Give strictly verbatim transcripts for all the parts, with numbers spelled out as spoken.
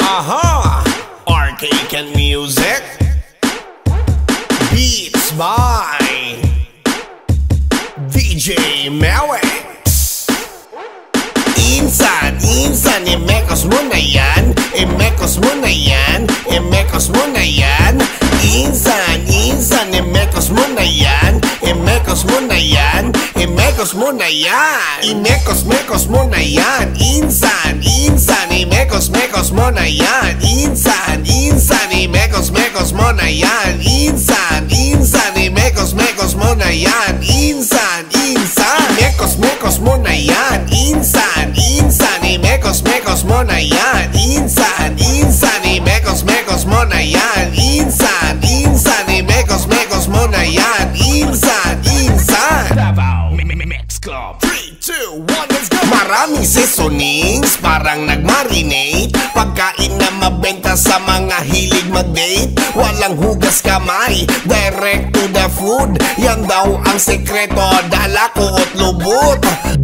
Aha! R K Can Music. Beats by D J Mewe. Insan, insan, imekos mo na yan, imekos mo na yan, imekos mo na yan. Insan, insan, imekos mo na yan, imekos mo na yan, imekos mo na yan. Imekos, mekos mo na yan. Insan, insan, imekos, mekos mo na yan. Insan, insan, imekos, mekos mo na yan. Insan, insan, imekos, mekos mo na yan. Insan, insan, imekos, mekos mo na yan. Insan, insan, imekos, mekos mo na yan. Insan, insan, imekos, mekos mo na yan. Insan, insan, imekos, mekos mo na yan. Insan, insan. Mix Club. three, two, one, let's go! Maraming seasonings, parang nagmarinate. Pagkain na mabenta sa mga hilig mag-date. Walang hugas kamay, direct to the food. Yan daw ang sekreto, dala ko at lubot.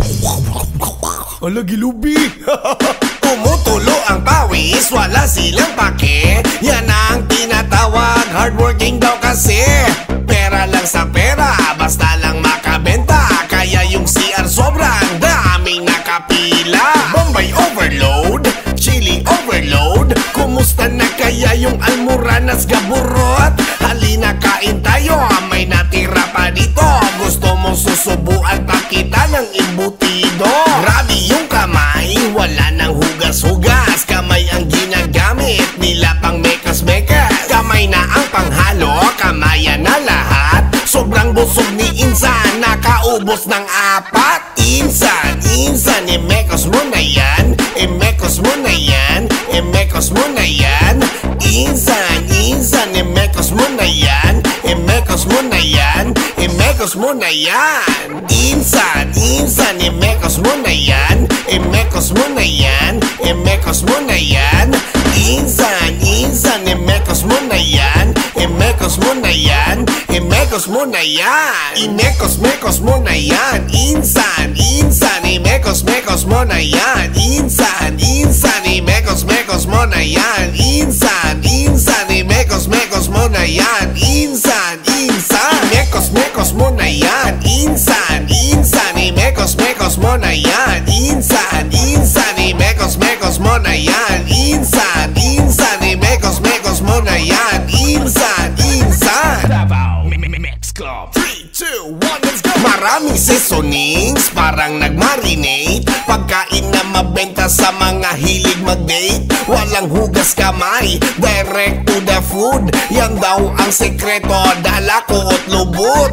Ala, gilubi! Tumutulo ang pawis, wala silang pake. Yan ang tinatawag, hardworking daw kasi. Pera lang sa pera, basta lang makabenta. Kaya yung C R sobrang daming nakapila. Bombay overload, chili overload. Kumusta na kaya yung almoranas gaburot? Halina kain tayo, may natira pa dito. Gusto mong susubuan pa kita ng imbutido? Grabe yung kamay, wala nang hugas-hugas. Kamay ang ginagamit nila pang mekas-mekas. Kamay na ang panghalo, kamayan na lahat. Sobrang busog ni Insan, nakaubos ng apat. Insan, Insan, imekos mo na yan, imekos mo na yan, imekos mo na yan. Insan, Insan, imekos mo na yan, imekos mo na yan, imekos mo na yan. Insan, Insan, imekos mo na yan, imekos mo na yan, imekos mo na yan. Insan, Insan, imekos mo na yan, imekos mo na yan, imekos mo na yan. Imekos, mekos mo na yan. Insan, Insan, imekos, mekos mo na yan. Insan, Insan, imekos, mekos mo na yan. Insan, Insan, imekos, mekos mo na yan. Insan, Insan, imekos, mekos mo na yan. Insan, Insan, imekos, mekos mo na yan. Insan, Insan, imekos, mekos mo na yan. Insan, Insan, imekos, mekos mo na yan. Insan, Insan. Mix Club. three, two, one, let's go! Maraming seasonings, parang nagmarinate. Pagkain na mabenta sa mga hilig mag-date. Walang hugas kamay, direct to the food. Yan daw ang sekreto, dala ko at lubot.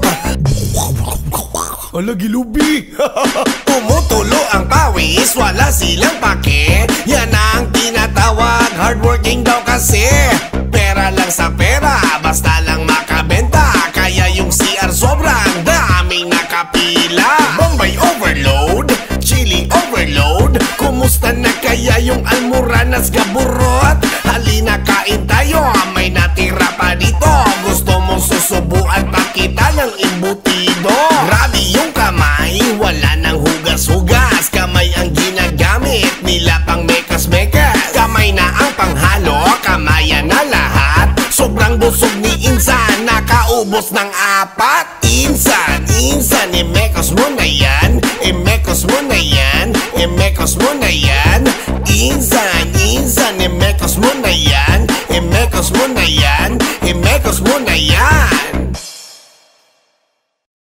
Ala, gilubi! Tumutulo ang pawis, wala silang pake. Yan ang tinatawag, hardworking daw kasi. Pera lang sa pera, basta lang makabenta. Kaya yung C R sobrang daming nakapila. Bombay overload, chili overload. Kumusta na kaya yung almoranas gaburot? Halina kain tayo, may natira pa dito. Gusto mong susubuan pa kita ng imbutido? Grabe yung kamay, wala nang hugas-hugas. Kamay ang ginagamit nila pang mekas-mekas. Kamay na ang panghalo, kamayan na lahat. Sobrang busog ni Insan, nakaubos ng apat. Insan, Insan, imekos mo na yan, imekos mo na yan, imekos mo na yan. Insan, Insan, imekos mo na yan, imekos mo na yan, imekos mo na yan.